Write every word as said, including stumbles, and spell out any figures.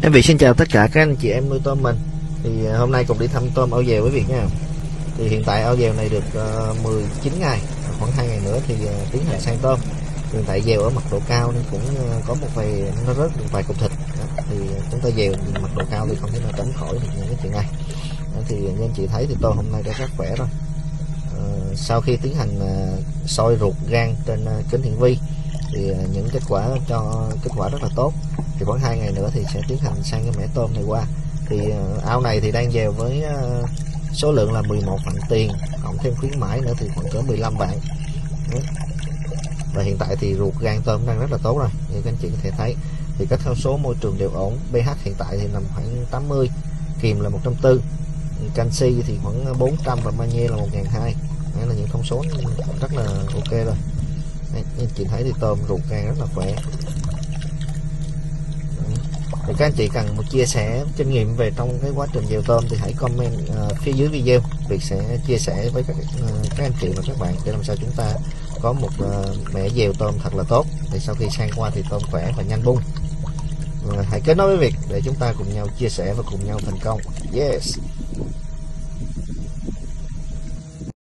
Em Việt xin chào tất cả các anh chị em nuôi tôm mình. Thì hôm nay cùng đi thăm tôm ao dèo với Việt nha. Thì hiện tại ao dèo này được uh, mười chín ngày, khoảng hai ngày nữa thì uh, tiến hành sang tôm. Hiện tại dèo ở mặt độ cao nên cũng uh, có một vài nó rớt một vài cục thịt. Đó. Thì chúng ta dèo mặt độ cao thì không thể nào tránh khỏi được những cái chuyện này. Đó. Thì như anh chị thấy thì tôm hôm nay đã rất khỏe rồi. Uh, sau khi tiến hành uh, soi ruột gan trên uh, kính hiển vi thì uh, những kết quả cho kết quả rất là tốt. Thì khoảng hai ngày nữa thì sẽ tiến hành sang cái mẻ tôm này qua. Thì uh, ao này thì đang dèo với uh, số lượng là mười một vạn tiền, cộng thêm khuyến mãi nữa thì khoảng cỡ mười lăm vạn. Và hiện tại thì ruột gan tôm đang rất là tốt rồi, như các anh chị có thể thấy. Thì các thông số môi trường đều ổn, pH hiện tại thì nằm khoảng tám mươi, kiềm là một trăm bốn mươi, canxi thì khoảng bốn trăm và magie là một nghìn hai trăm. Đấy là những thông số rất là ok rồi. Đấy, như anh chị thấy thì tôm ruột gan rất là khỏe. Thì các anh chị cần một chia sẻ kinh nghiệm về trong cái quá trình dèo tôm thì hãy comment uh, phía dưới video. Việc sẽ chia sẻ với các uh, các anh chị và các bạn để làm sao chúng ta có một uh, mẻ dèo tôm thật là tốt. Thì sau khi sang qua thì tôm khỏe và nhanh bung. Uh, hãy kết nối với Việt để chúng ta cùng nhau chia sẻ và cùng nhau thành công. Yes.